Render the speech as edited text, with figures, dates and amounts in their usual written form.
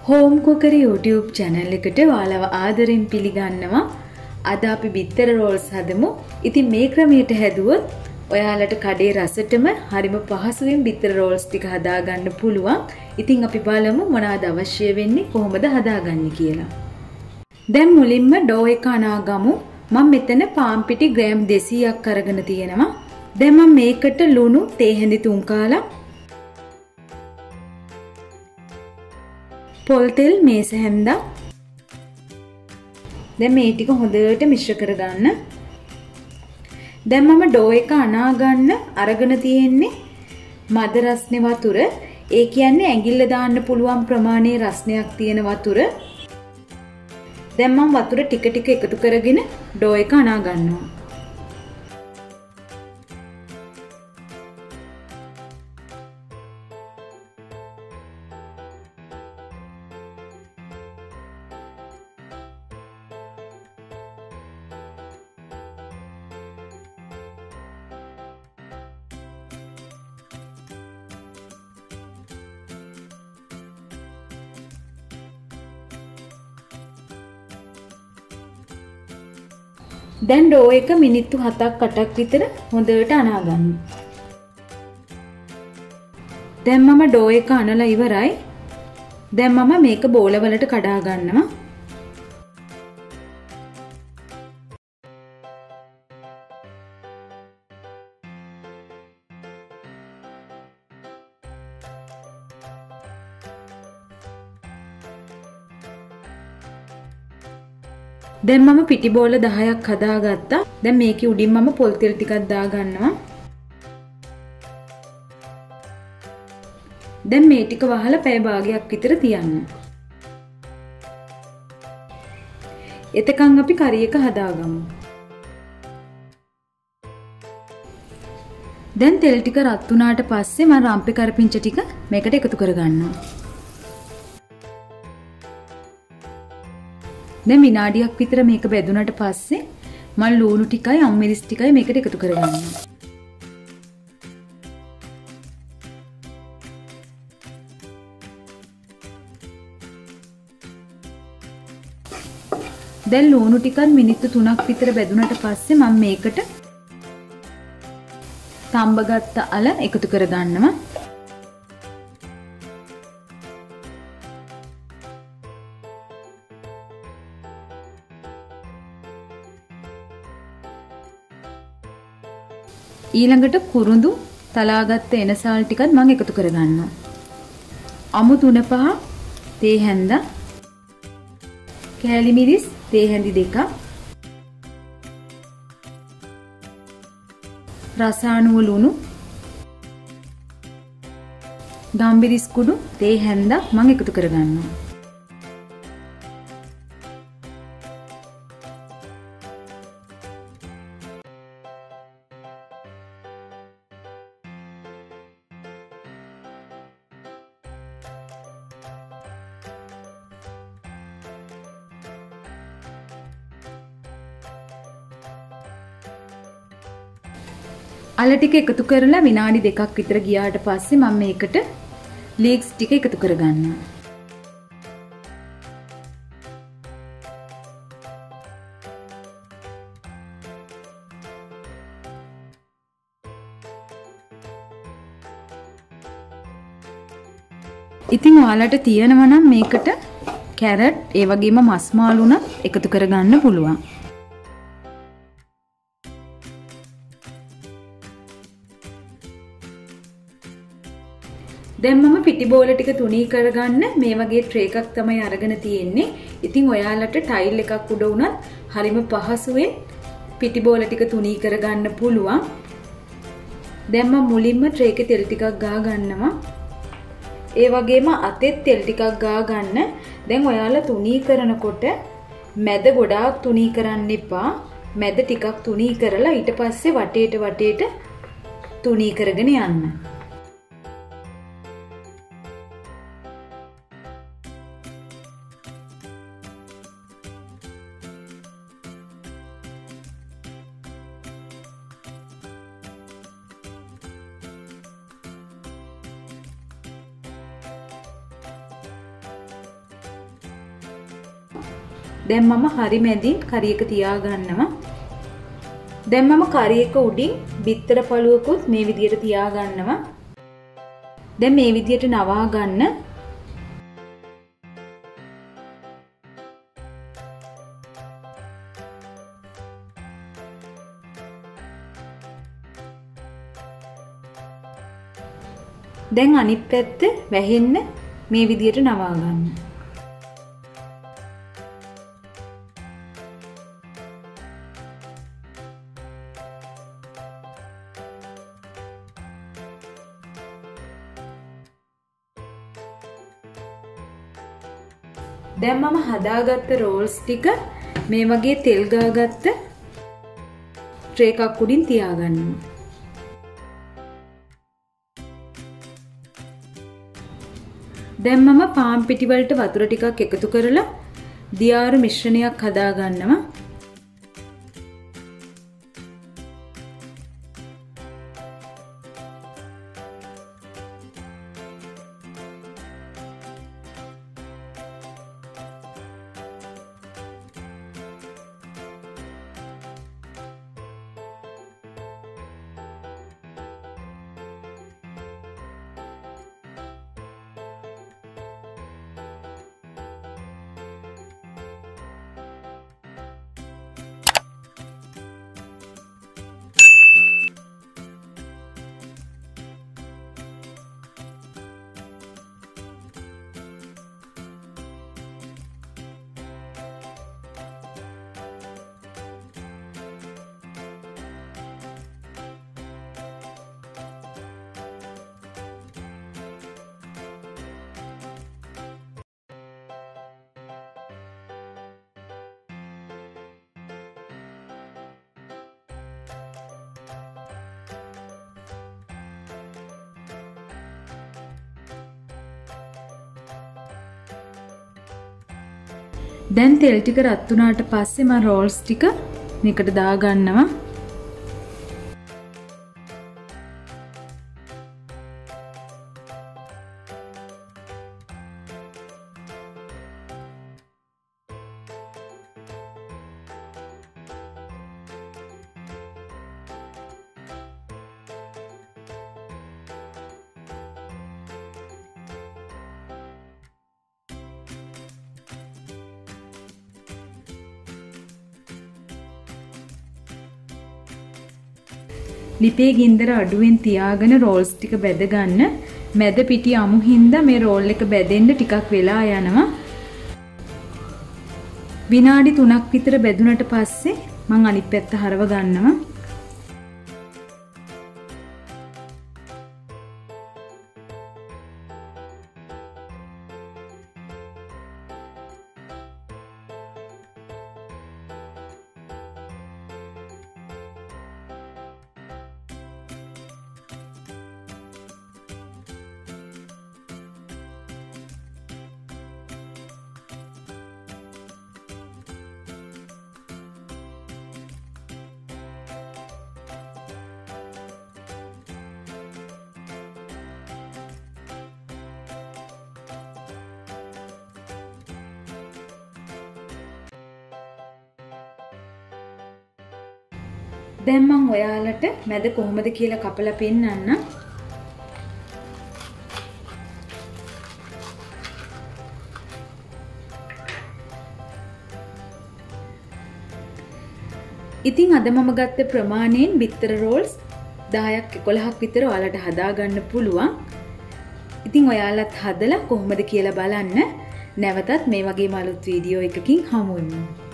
Home කුකරි YouTube channel එකට ඔයාලව ආදරෙන් පිළිගන්නවා. අද අපි බිත්තර රෝල්ස් හදමු. ඉතින් මේ ක්‍රමයට හැදුවොත් ඔයාලට කඩේ රසටම හරිම පහසුවෙන් බිත්තර රෝල්ස් ටික හදාගන්න පුළුවන්. ඉතින් අපි බලමු මොනවද අවශ්‍ය වෙන්නේ කොහොමද හදාගන්නේ කියලා. දැන් මුලින්ම ඩෝ එක අනාගමු. මම මෙතන පාන් පිටි ග්‍රෑම් 200ක් අරගෙන තියෙනවා. දැන් මම මේකට ලුණු තේ හැඳි 3 කාලක් පොල් තෙල් මේස හැන්දා. දැන් මේ ටික හොඳට මිශ්‍ර කරගන්න. දැන් මම ඩෝ එක අනා ගන්න අරගෙන තියෙන්නේ මද රස්නේ වතුර. ඒ කියන්නේ ඇඟිල්ල දාන්න පුළුවන් ප්‍රමාණයේ රස්නයක් තියෙන වතුර. දැන් මම වතුර ටික ටික එකතු කරගෙන ඩෝ එක අනා ගන්නවා. දැන් ඩෝ එක මිනිත්තු 7ක් 8ක් විතර හොඳට අනා ගන්න. දැන් මම ඩෝ එක අනලා ඉවරයි. දැන් මම මේක බෝල වලට කඩා ගන්නවා. දැන් මම පිටි බෝල 10ක් හදාගත්තා. දැන් මේකේ උඩින් මම පොල් තෙල් ටිකක් දා ගන්නවා. දැන් මේ ටික වහලා පැය භාගයක් විතර තියන්න. එතකන් අපි කරි එක හදාගමු. දැන් තෙල් ටික රත් වුණාට පස්සේ මම රම්පේ කරපිංච ටික මේකට එකතු කරගන්නවා. දැන් විනාඩියක් විතර මේක බෙදුනට පස්සේ මම ලුණු ටිකයි අම්මිරිස් ටිකයි මේකට එකතු කරගන්නවා. දැන් ලුණු ටිකත් මිනිත්තු 3ක් විතර බෙදුනට පස්සේ මම මේකට තඹගත්ත අල එකතු කරගන්නවා. ඊළඟට කුරුඳු තලාගත්ත එනසාල් ටිකත් මම එකතු කරගන්නවා. අමු 3-5 තේ හැන්දා, කෑලි මිරිස් තේ හැඳි 2ක්, රසායනික ලුණු, ගම්බිරිස් කුඩු තේ හැන්දා මම එකතු කරගන්නවා. අල ටික එකතු කරලා විනාඩි 2ක් විතර ගියාට පස්සේ මම මේකට ලීක්ස් ටික එකතු කරගන්නවා. ඉතින් ඔයාලට තියෙනවා නම් මේකට කැරට් ඒ වගේම මස් මාළු උනත් එකතු කරගන්න පුළුවන්. දැන් මම පිටි බෝල ටික තුනී කරගන්න මේ වගේ ට්‍රේ එකක් තමයි අරගෙන තියෙන්නේ. ඉතින් ඔයාලට ටයිල් එකක් උඩ උනත් හරිම පහසුවෙන් පිටි බෝල ටික තුනී කරගන්න පුළුවන්. දැන් මම මුලින්ම ට්‍රේ එකේ තෙල් ටිකක් ගා ගන්නවා. ඒ වගේම අතෙත් තෙල් ටිකක් ගා ගන්න. දැන් ඔයාලා තුනී කරනකොට මැද ගොඩාක් තුනී කරන්න එපා. මැද ටිකක් තුනී කරලා ඊට පස්සේ වටේට තුනී කරගෙන යන්න. දැන් මම හරි මැදින් කරි එක තියා ගන්නවා. දැන් මම කරි එක උඩින් බිත්තර පළුවකුත් මේ විදියට තියා ගන්නවා. දැන් මේ විදියට නවා ගන්න. දැන් අනිත් පැත්ත වැහෙන්න මේ විදියට නවා ගන්න. දැන් මම හදාගත්ත රෝල්ස් ටික මේ වගේ තෙල් ගාගත්ත ට්‍රේ එකක් උඩින් තියාගන්නවා. දැන් මම පාන් පිටි වලට වතුර ටිකක් එකතු කරලා දියාරු මිශ්‍රණයක් හදා ගන්නවා. දැන් තෙල් ටික රත් වුණාට පස්සේ මම රෝල්ස් ටික මේකට දා ගන්නවා. ලිපේ ගින්දර අඩුවෙන් තියාගෙන රෝල්ස් ටික බැද ගන්න. මැද පිටි අමු හින්දා මේ රෝල් එක බැදෙන්න ටිකක් වෙලා යනවා. විනාඩි 3ක් විතර බැදුනට පස්සේ මම අනිත් පැත්ත හරව ගන්නවා. දැන් මම ඔයාලට මැද කොහොමද කියලා කපලා පෙන්නන්න. ඉතින් අද මම ගත්ත ප්‍රමාණයෙන් බිත්තර රෝල්ස් 10ක් 11ක් විතර ඔයාලට හදා ගන්න පුළුවන්. ඉතින් ඔයාලත් හදලා කොහොමද කියලා බලන්න. නැවතත් මේ වගේම අලුත් වීඩියෝ එකකින් හමු වෙමු.